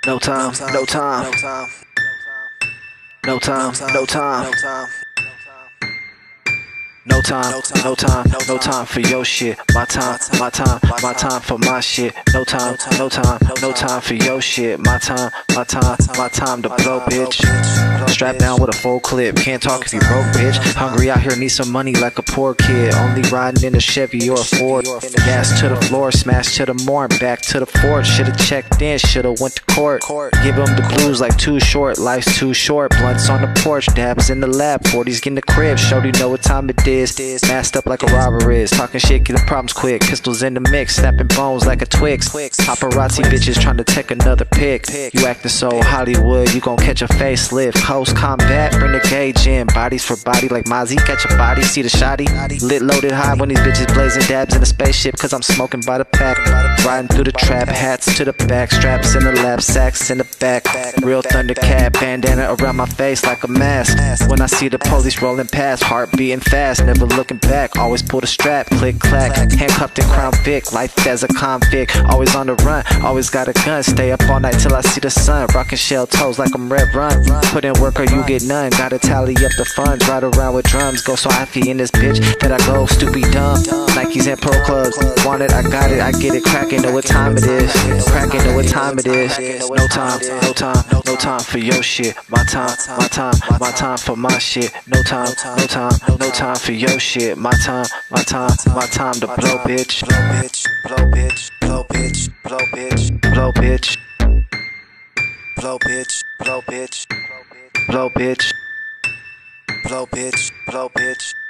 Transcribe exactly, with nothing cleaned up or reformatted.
No time, no time, no time, no time. No time, no time, no time for your shit. My time, my time, my time for my shit. No time, no time, no time for your shit. My time, my time, my time to blow, bitch. Strapped down with a full clip. Can't talk if you broke, bitch. Hungry out here, need some money like a poor kid. Only riding in a Chevy or a Ford. Gas to the floor, smash to the morn. Back to the fort. Should've checked in, should've went to court. Give them the blues like too short. Life's too short. Blunts on the porch, dabs in the lab. forties get in the crib. Shorty know what time it is. Masked up like a robber is. Talking shit, get the problems quick. Pistols in the mix, snapping bones like a Twix. Paparazzi bitches trying to take another pic. You acting so Hollywood, you gon' catch a facelift. Close combat, bring the gauge in. Bodies for body like Mozzie, catch a body, see the shotty. Lit loaded high when these bitches blazing dabs in a spaceship. Cause I'm smoking by the pack. Riding through the trap, hats to the back. Straps in the lap, sacks in the back. Real Thundercat, bandana around my face like a mask. When I see the police rolling past, heart beating fast. Never looking back, always pull the strap. Click clack, handcuffed in Crown Vic. Life as a convict, always on the run. Always got a gun, stay up all night till I see the sun. Rockin' shell toes like I'm Red Run. Put in work or you get none. Gotta tally up the funds, ride around with drums. Go so happy in this bitch that I go stupid dumb. Nikes and pro clubs, want it, I got it, I get it. Crackin', know what time it is. Crackin', know what time it is. No time, no time, no time for your shit. My time, my time, my time for my shit. No time, no time, no time for your shit. My time, my time, my time to blow, bitch. Blow, bitch, blow, bitch, blow, bitch, blow, bitch, blow, bitch, blow, bitch, blow, bitch, blow, bitch, blow, bitch, blow, bitch.